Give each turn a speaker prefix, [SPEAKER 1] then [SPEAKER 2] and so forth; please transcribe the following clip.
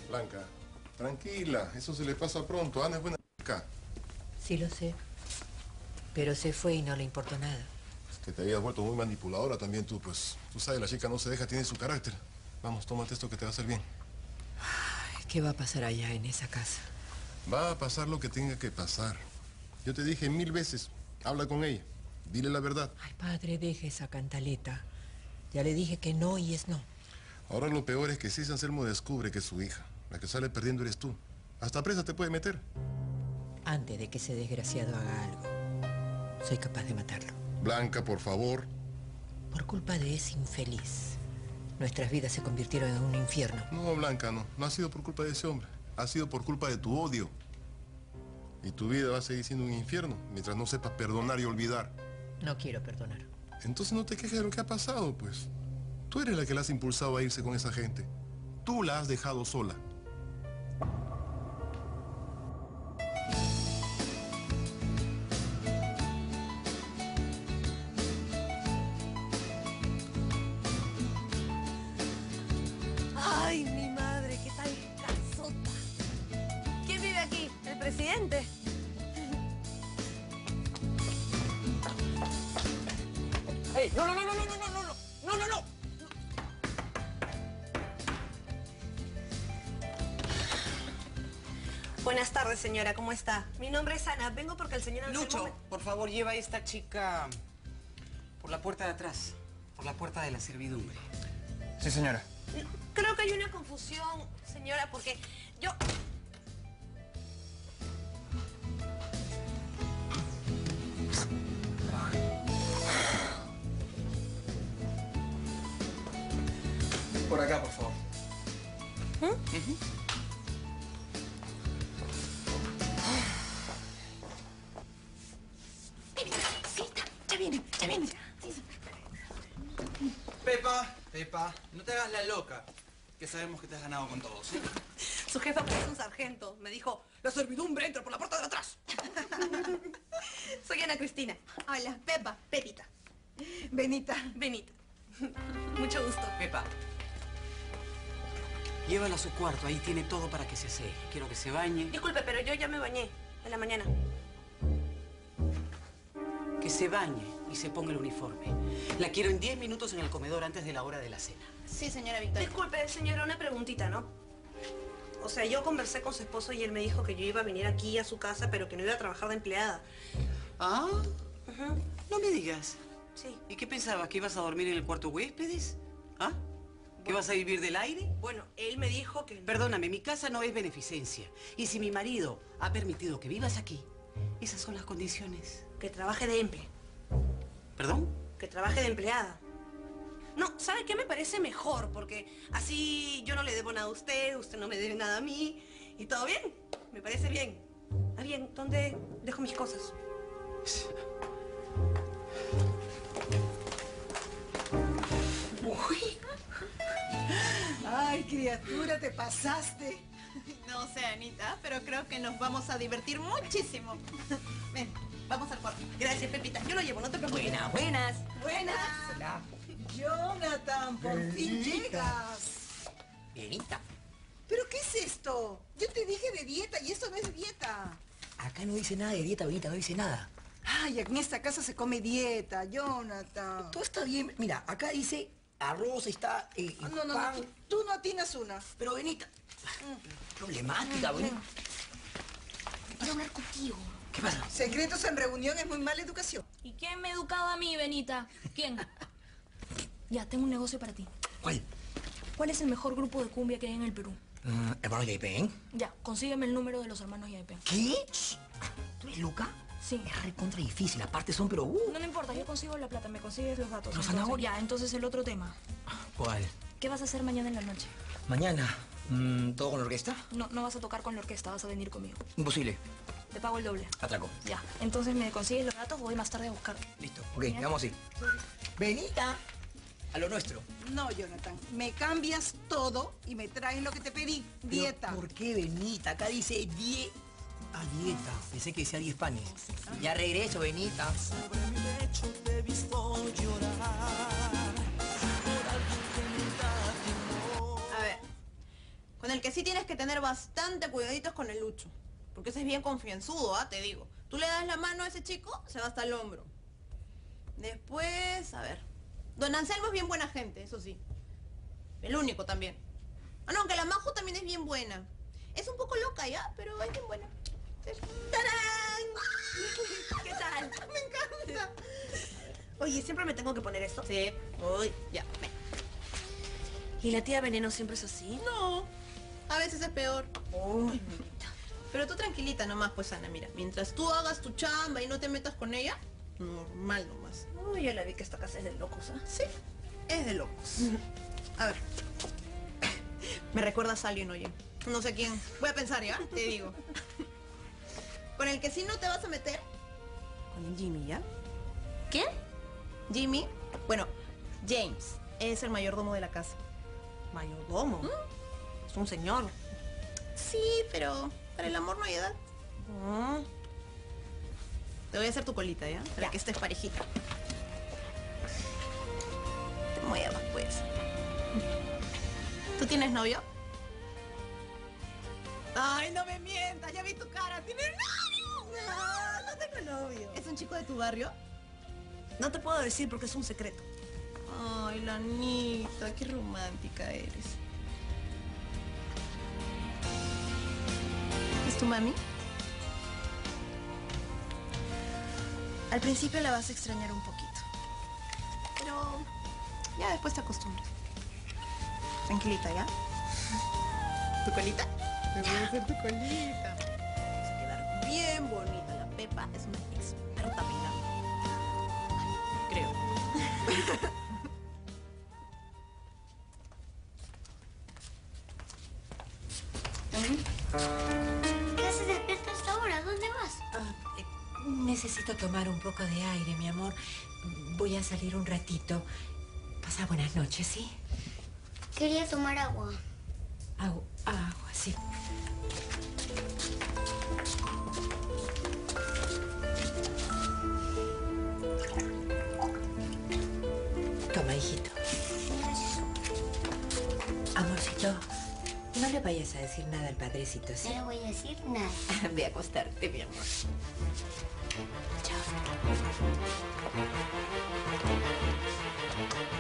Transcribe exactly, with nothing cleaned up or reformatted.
[SPEAKER 1] Blanca, tranquila, eso se le pasa pronto. Ana es buena chica.
[SPEAKER 2] Sí lo sé, pero se fue y no le importó nada.
[SPEAKER 1] Es que te habías vuelto muy manipuladora también tú, pues. Tú sabes, la chica no se deja, tiene su carácter. Vamos, tómate esto que te va a hacer bien.
[SPEAKER 2] Ay, ¿qué va a pasar allá en esa casa?
[SPEAKER 1] Va a pasar lo que tenga que pasar. Yo te dije mil veces, habla con ella, dile la verdad.
[SPEAKER 2] Ay, padre, deje esa cantaleta. Ya le dije que no y es no.
[SPEAKER 1] Ahora lo peor es que si Anselmo descubre que es su hija. La que sale perdiendo eres tú. Hasta presa te puede meter.
[SPEAKER 2] Antes de que ese desgraciado haga algo, soy capaz de matarlo.
[SPEAKER 1] Blanca, por favor.
[SPEAKER 2] Por culpa de ese infeliz, nuestras vidas se convirtieron en un infierno.
[SPEAKER 1] No, Blanca, no. No ha sido por culpa de ese hombre. Ha sido por culpa de tu odio. Y tu vida va a seguir siendo un infierno mientras no sepas perdonar y olvidar.
[SPEAKER 2] No quiero perdonar.
[SPEAKER 1] Entonces no te quejes de lo que ha pasado, pues. Tú eres la que la has impulsado a irse con esa gente. Tú la has dejado sola.
[SPEAKER 3] ¡Ay, mi madre! ¿Qué tal casota? ¿Quién vive aquí? ¿El presidente?
[SPEAKER 4] ¡Ey! ¡No, no, no, no, no, no, no, no! ¡No, no, no!
[SPEAKER 3] Buenas tardes, señora. ¿Cómo está? Mi nombre es Ana. Vengo porque el señor Anselmo
[SPEAKER 4] Lucho,
[SPEAKER 3] me...
[SPEAKER 4] por favor, lleva a esta chica por la puerta de atrás, por la puerta de la servidumbre.
[SPEAKER 5] Sí, señora.
[SPEAKER 3] Creo que hay una confusión, señora, porque yo...
[SPEAKER 5] Por acá, por favor.
[SPEAKER 3] ¿Mm?
[SPEAKER 4] Uh-huh.
[SPEAKER 3] Ya viene, ya viene.
[SPEAKER 5] Pepa, Pepa, no te hagas la loca, que sabemos que te has ganado con todos, ¿sí?
[SPEAKER 3] Su jefa parece un sargento. Me dijo, la servidumbre entra por la puerta de atrás. Soy Ana Cristina.
[SPEAKER 6] Hola, Pepa.
[SPEAKER 3] Pepita.
[SPEAKER 6] Benita.
[SPEAKER 3] Benita. Mucho gusto.
[SPEAKER 4] Pepa, llévala a su cuarto, ahí tiene todo para que se asee. Quiero que se bañe.
[SPEAKER 3] Disculpe, pero yo ya me bañé en la mañana.
[SPEAKER 4] Que se bañe y se ponga el uniforme. La quiero en diez minutos en el comedor antes de la hora de la cena.
[SPEAKER 6] Sí, señora Victoria.
[SPEAKER 3] Disculpe, señora, una preguntita, ¿no? O sea, yo conversé con su esposo y él me dijo que yo iba a venir aquí a su casa, pero que no iba a trabajar de empleada.
[SPEAKER 4] ¿Ah?
[SPEAKER 3] Uh-huh.
[SPEAKER 4] No me digas.
[SPEAKER 3] Sí.
[SPEAKER 4] ¿Y qué pensabas? ¿Que ibas a dormir en el cuarto huéspedes? ¿Ah? ¿Que
[SPEAKER 3] Bueno.
[SPEAKER 4] vas a vivir del aire?
[SPEAKER 3] Bueno, él me dijo que...
[SPEAKER 4] Perdóname, mi casa no es beneficencia. Y si mi marido ha permitido que vivas aquí, esas son las condiciones.
[SPEAKER 3] Que trabaje de emple.
[SPEAKER 4] ¿Perdón?
[SPEAKER 3] Que trabaje de empleada. No, ¿sabe qué me parece mejor? Porque así yo no le debo nada a usted, usted no me debe nada a mí. Y todo bien, me parece bien. Ah, bien, ¿dónde dejo mis cosas?
[SPEAKER 6] Uy. Ay, criatura, te pasaste. No sé, Anita, pero creo que nos vamos a divertir muchísimo. Ven, vamos al cuarto.
[SPEAKER 3] Gracias, Pepita. Yo lo llevo, no te preocupes.
[SPEAKER 2] Buenas, buenas.
[SPEAKER 6] Buenas.
[SPEAKER 2] Hola.
[SPEAKER 6] Jonathan, por fin llegas.
[SPEAKER 2] Bienita.
[SPEAKER 6] ¿Pero qué es esto? Yo te dije de dieta y esto no es dieta.
[SPEAKER 2] Acá no dice nada de dieta, Benita, no dice nada.
[SPEAKER 6] Ay, en esta casa se come dieta, Jonathan.
[SPEAKER 7] Todo está bien. Mira, acá dice arroz, está eh,
[SPEAKER 6] Ah, No, no,
[SPEAKER 7] pan.
[SPEAKER 6] no, tú, tú no atinas una.
[SPEAKER 7] Pero Benita, problemática, Benita.
[SPEAKER 8] Quiero hablar contigo.
[SPEAKER 7] ¿Qué pasa?
[SPEAKER 6] Secretos en reunión es muy mala educación.
[SPEAKER 8] ¿Y quién me educaba a mí, Benita? ¿Quién? Ya, tengo un negocio para ti.
[SPEAKER 7] ¿Cuál?
[SPEAKER 8] ¿Cuál es el mejor grupo de cumbia que hay en el Perú?
[SPEAKER 7] Uh, hermano Yaipen.
[SPEAKER 8] Ya, consígueme el número de los hermanos Yaipen.
[SPEAKER 7] ¿Qué? ¿Tú eres loca?
[SPEAKER 8] Sí.
[SPEAKER 7] Es recontra difícil. Aparte son, pero... Uh.
[SPEAKER 8] No me importa, yo consigo la plata, me consigues los datos.
[SPEAKER 7] Los
[SPEAKER 8] Entonces,
[SPEAKER 7] zanahorias.
[SPEAKER 8] ya, entonces el otro tema.
[SPEAKER 7] ¿Cuál?
[SPEAKER 8] ¿Qué vas a hacer mañana en la noche?
[SPEAKER 7] Mañana. Mm, ¿Todo con la orquesta?
[SPEAKER 8] No, no vas a tocar con la orquesta, vas a venir conmigo.
[SPEAKER 7] Imposible.
[SPEAKER 8] Te pago el doble.
[SPEAKER 7] Atraco.
[SPEAKER 8] Ya, entonces me consigues los datos, voy más tarde a buscar.
[SPEAKER 7] Listo. Ok,
[SPEAKER 8] Bien.
[SPEAKER 7] vamos así. Benita, a lo nuestro.
[SPEAKER 6] No, Jonathan, me cambias todo y me traes lo que te pedí.
[SPEAKER 7] Pero,
[SPEAKER 6] Dieta.
[SPEAKER 7] ¿por qué, Benita? Acá dice die... Ah, dieta. Pensé que decía diez panes. Ya regreso, Benita.
[SPEAKER 9] Sobre mi lecho te he visto llorar por alguien que nunca te amó.
[SPEAKER 6] A ver, Con el que sí tienes que tener bastante cuidaditos con el Lucho. Porque ese es bien confianzudo, ¿ah? Te digo. Tú le das la mano a ese chico, se va hasta el hombro. Después, a ver. Don Anselmo es bien buena gente, eso sí. El único también. Ah, no, aunque la Majo también es bien buena. Es un poco loca ya, pero es bien buena. ¡Tarán!
[SPEAKER 3] ¿Qué tal?
[SPEAKER 6] Me encanta.
[SPEAKER 3] Oye, ¿siempre me tengo que poner esto?
[SPEAKER 6] Sí. Uy, ya, ven.
[SPEAKER 3] ¿Y la tía Veneno siempre es así?
[SPEAKER 6] No, a veces es peor. Uy, pero tú tranquilita nomás, pues, Ana, mira. Mientras tú hagas tu chamba y no te metas con ella, normal nomás.
[SPEAKER 3] Uy, yo la vi que esta casa es de locos, ¿ah?
[SPEAKER 6] Sí, es de locos. A ver. Me recuerdas a alguien, oye. No sé quién. Voy a pensar, ¿ya? Te digo. Con el que sí no te vas a meter. Con el Jimmy, ¿ya?
[SPEAKER 3] ¿Qué?
[SPEAKER 6] Jimmy, bueno, James, es el mayordomo de la casa.
[SPEAKER 3] ¿Mayordomo? ¿Mm? Es un señor.
[SPEAKER 6] Sí, pero para el amor no hay edad.
[SPEAKER 3] ¿Mm?
[SPEAKER 6] Te voy a hacer tu colita, ¿ya? Para
[SPEAKER 3] ya.
[SPEAKER 6] que estés parejita. Te muevas, pues. ¿Tú tienes novio? Ay, no me mientas, ya vi tu cara. ¿Tienes novio?
[SPEAKER 3] No, no tengo novio.
[SPEAKER 6] ¿Es un chico de tu barrio?
[SPEAKER 3] No te puedo decir porque es un secreto.
[SPEAKER 6] Ay, la Anita, qué romántica eres. ¿Es tu mami? Al principio la vas a extrañar un poquito. Pero ya después te acostumbras. Tranquilita, ¿ya? ¿Tu colita? Te voy a hacer tu colita. Vas a quedar bien bonita. La Pepa es una experta peinando. Creo.
[SPEAKER 10] ¿Qué haces despierta hasta ahora? ¿Dónde vas?
[SPEAKER 2] Ah, eh, necesito tomar un poco de aire, mi amor. Voy a salir un ratito. Pasa buenas noches, ¿sí?
[SPEAKER 10] Quería tomar agua.
[SPEAKER 2] Agua, agua, sí. Toma, hijito.
[SPEAKER 10] Gracias.
[SPEAKER 2] Amorcito, no le vayas a decir nada al padrecito, ¿sí?
[SPEAKER 10] No le voy a decir nada.
[SPEAKER 2] Ve a acostarte, mi amor. Chao.